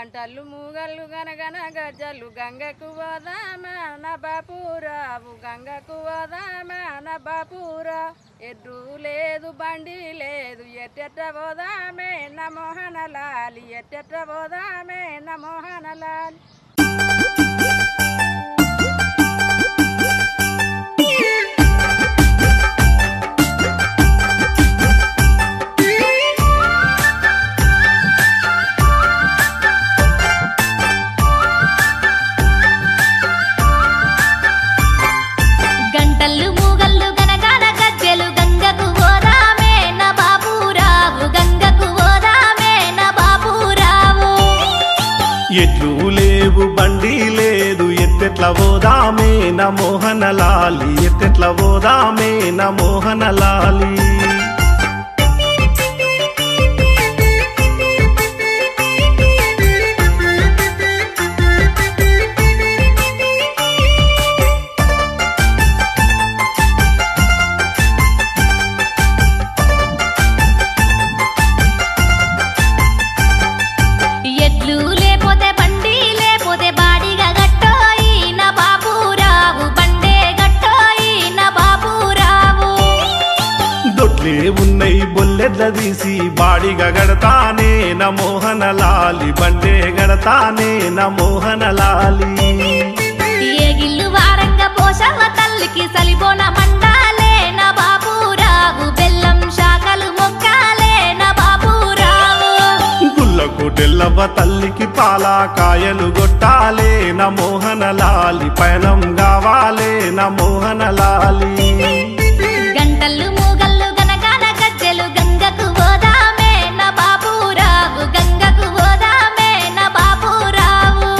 గంటలు మూగళ్ళు గనగన గజ్జలు గంగకు పోదామా నా బాపురావు గంగకు పోదామా నా బాపురా ఎద్దు లేదు బండి లేదు ఎట్టెట్ట పోదామే నా మోహన లాలి ఎట్టెట్ట పోదామే నా మోహన లాలి ఎట్లు లేవు బండి లేదు ఎట్టెట్ల పోదామే నా మోహన లాలి ఎట్టెట్ల పోదామే నా మోహన లాలి ఉన్నాయి బొల్లెడ్ల తీసి బాడిగా గడతానే నా మోహన లాలి బండే గడతానే నా మోహన లాలి ఏగిల్లు వారంగా పోషవ తల్లికి సలిబోన మండాలే నా బాపురావు బెల్లం శాఖలు మొక్కాలే నా బాపురావు గుల్లకు తెల్లవ్వ తల్లికి పాల కాయలు గొట్టాలే నా మోహన లాలి పయనం కావాలే నా మోహన లాలి గంటలు మూగళ్ళు గనగాన గజ్జెలు గంగకు పోదామే నా బాపురావు గంగకు పోదామే నా బాపురావు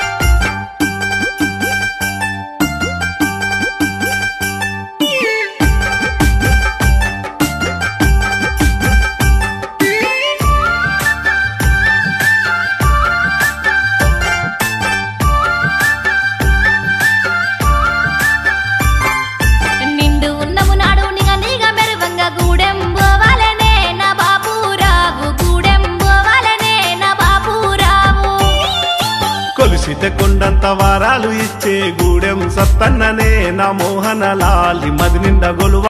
కొండంత వారాలు ఇచ్చే గూడెం సత్తన్ననే నా మోహన లాలి మది నిండా గొలువ